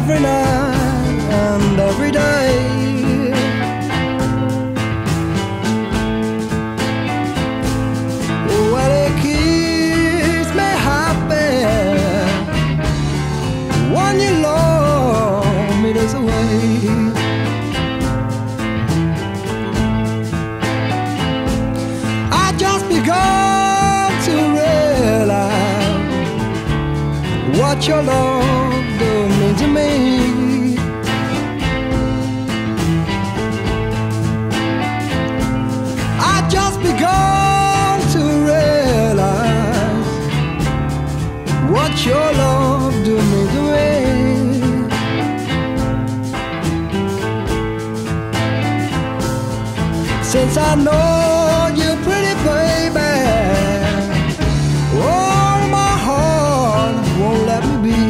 every night and every day. Well, it keeps me happy when you love me this way. I just begun to realize what your love does mean to me. I just begun to realize what your love does mean to me. Since I know you, pretty baby, oh, my heart won't let me be.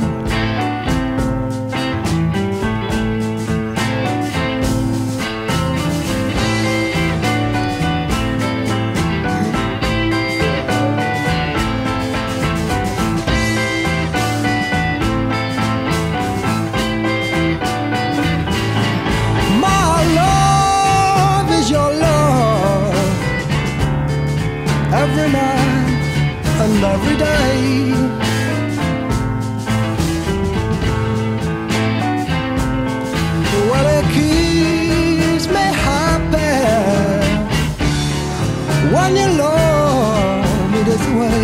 My love is your love, every night and every day. Well, it keeps me happy when you love me this way.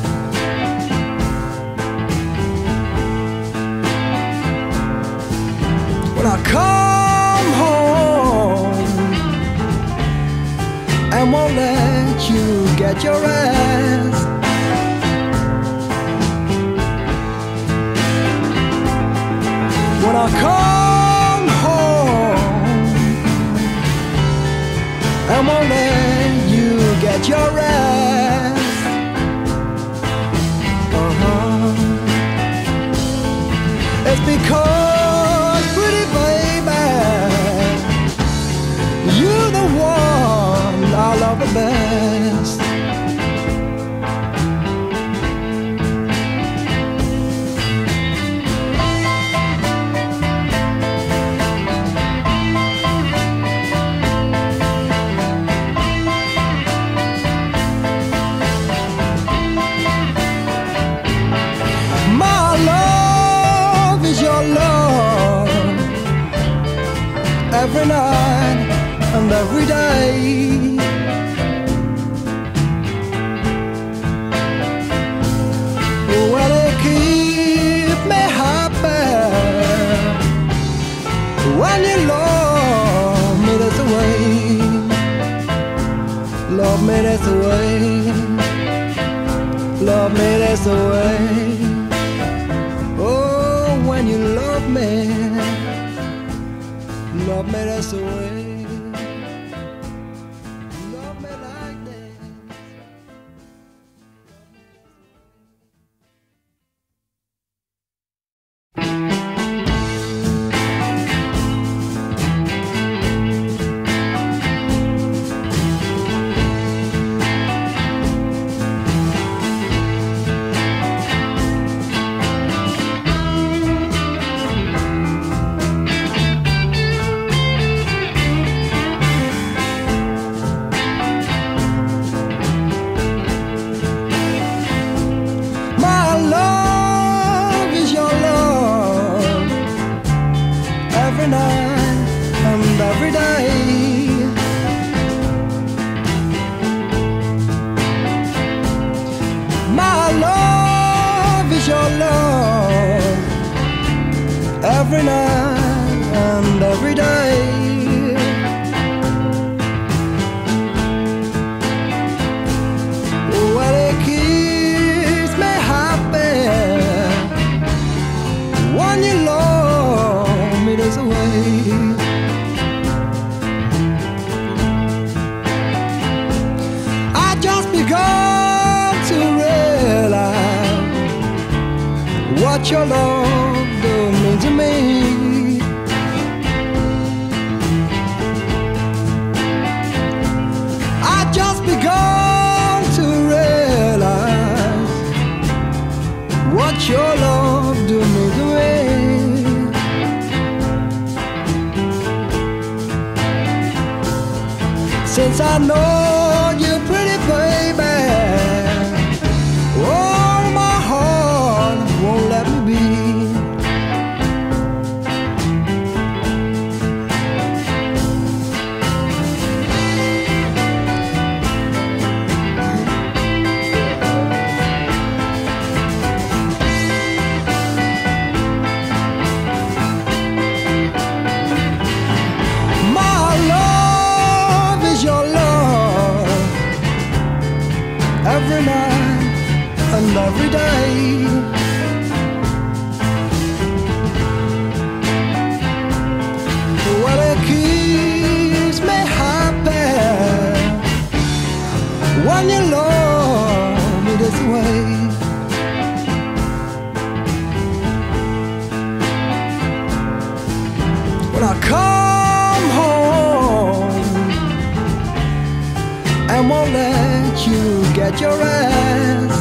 When I come home and won't let you get your rest, when I come home and won't let you get your rest, it's because, pretty baby, you're the one I love the best. My love is your love, every night and every day. Well, it keeps me happy when you love me this way. Love me this way. Love me this way. Oh, when you love me this way. Love me like this. Every night and every day. My love is your love, every night and every day. Well, it keeps me happy when you love me this way. I just begun to realize what your love does mean to me. I just begun to realize what your love does mean to me. I know you're pretty, baby. Oh, my heart won't let me be. Every night and every day, well, it keeps me happy when you love me this way. When I come home and won't let you get your rest,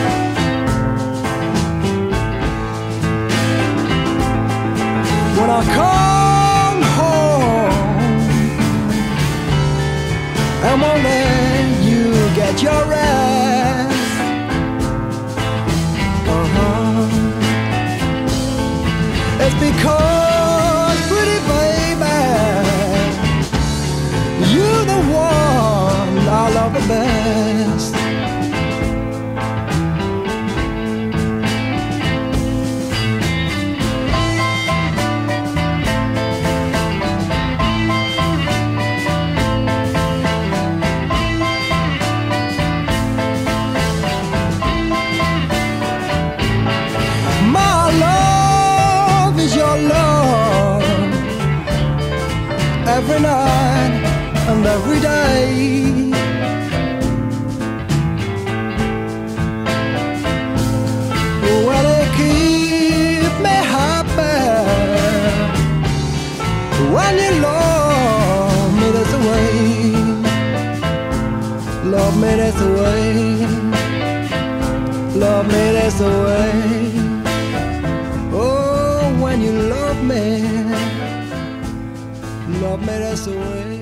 when I come home and won't let you get your rest, it's because, pretty baby, you're the one I love the best. My love is your love, every night and every day. Well, it keeps me happy when you love me this way. Love me this way. Love me this way. Oh, when you love me this way.